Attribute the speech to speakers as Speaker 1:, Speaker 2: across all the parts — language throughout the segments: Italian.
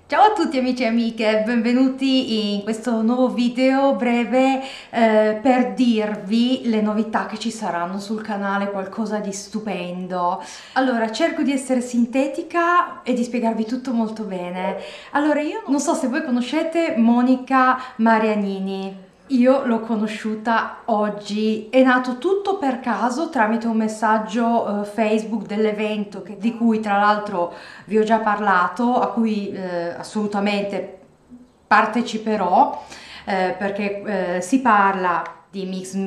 Speaker 1: Ciao a tutti amici e amiche, benvenuti in questo nuovo video breve per dirvi le novità che ci saranno sul canale, qualcosa di stupendo. Allora, cerco di essere sintetica e di spiegarvi tutto molto bene. Allora, io non so se voi conoscete Monica Marianini. Io l'ho conosciuta oggi, è nato tutto per caso tramite un messaggio Facebook dell'evento di cui tra l'altro vi ho già parlato, a cui assolutamente parteciperò perché si parla di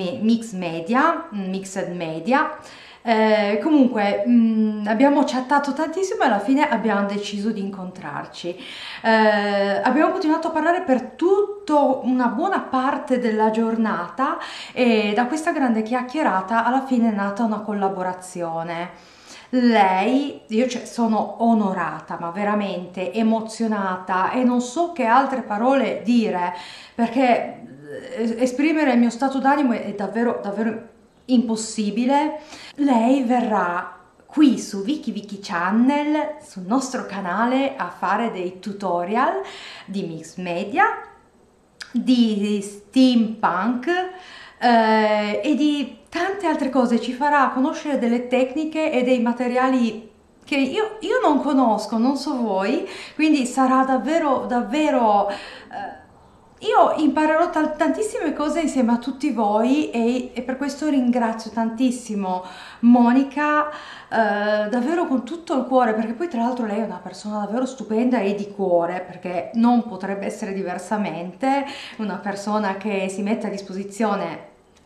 Speaker 1: mixed media. Comunque abbiamo chattato tantissimo e alla fine abbiamo deciso di incontrarci. Abbiamo continuato a parlare per tutta una buona parte della giornata e da questa grande chiacchierata alla fine è nata una collaborazione. Io sono onorata, ma veramente emozionata e non so che altre parole dire, perché esprimere il mio stato d'animo è davvero, davvero impossibile. Lei verrà qui su Wiki Channel, sul nostro canale, a fare dei tutorial di mixed media, di steampunk e di tante altre cose. Ci farà conoscere delle tecniche e dei materiali che io non conosco, non so voi, quindi sarà davvero davvero io imparerò tantissime cose insieme a tutti voi e per questo ringrazio tantissimo Monica, davvero con tutto il cuore, perché poi tra l'altro lei è una persona davvero stupenda e di cuore, perché non potrebbe essere diversamente, una persona che si mette a disposizione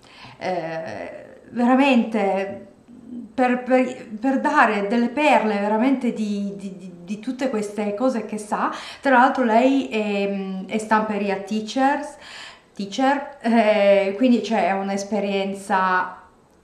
Speaker 1: veramente per dare delle perle veramente di tutte queste cose che sa. Tra l'altro lei è stamperia teacher, quindi c'è un'esperienza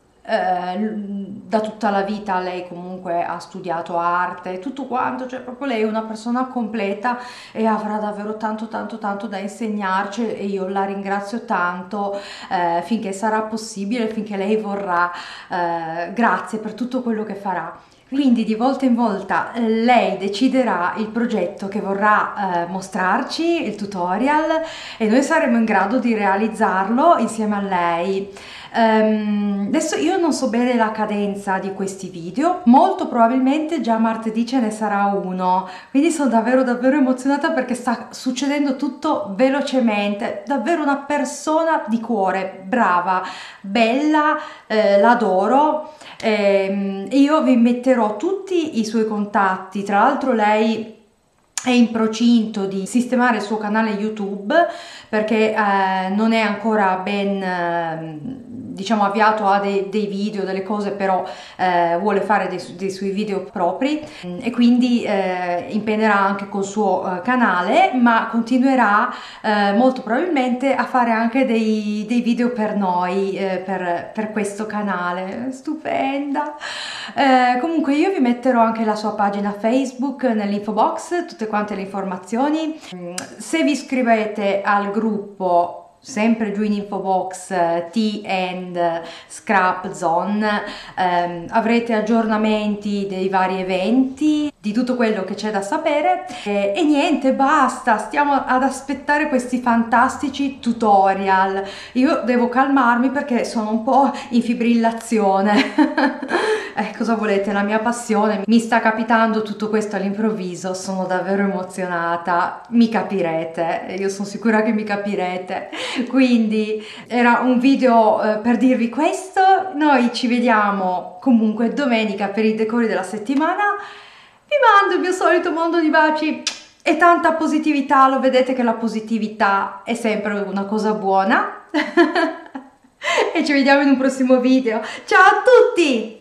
Speaker 1: da tutta la vita. Lei comunque ha studiato arte, tutto quanto, cioè proprio lei è una persona completa e avrà davvero tanto da insegnarci e io la ringrazio tanto finché sarà possibile, finché lei vorrà. Grazie per tutto quello che farà. Quindi di volta in volta lei deciderà il progetto che vorrà mostrarci, il tutorial, e noi saremo in grado di realizzarlo insieme a lei. Adesso io non so bene la cadenza di questi video, molto probabilmente già martedì ce ne sarà uno, quindi sono davvero emozionata perché sta succedendo tutto velocemente. Davvero una persona di cuore, brava, bella, l'adoro. Io vi metterò tutti i suoi contatti. Tra l'altro lei è in procinto di sistemare il suo canale YouTube perché non è ancora ben diciamo avviato a dei video, delle cose, però vuole fare dei suoi video propri e quindi impennerà anche col suo canale, ma continuerà molto probabilmente a fare anche dei video per noi, per questo canale. Stupenda. Comunque io vi metterò anche la sua pagina Facebook nell'info box, tutte quante le informazioni. Se vi iscrivete al gruppo sempre giù in info box Tea and Scrap Zone avrete aggiornamenti dei vari eventi, di tutto quello che c'è da sapere e niente, basta, stiamo ad aspettare questi fantastici tutorial. Io devo calmarmi perché sono un po' in fibrillazione. Cosa volete, la mia passione, mi sta capitando tutto questo all'improvviso, sono davvero emozionata, mi capirete, io sono sicura che mi capirete. Quindi era un video per dirvi questo. Noi ci vediamo comunque domenica per i decori della settimana. Vi mando il mio solito mondo di baci e tanta positività. Lo vedete che la positività è sempre una cosa buona. E ci vediamo in un prossimo video. Ciao a tutti!